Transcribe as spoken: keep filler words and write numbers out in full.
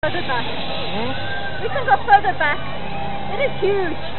Further back. Hmm? We can go further back. It is huge.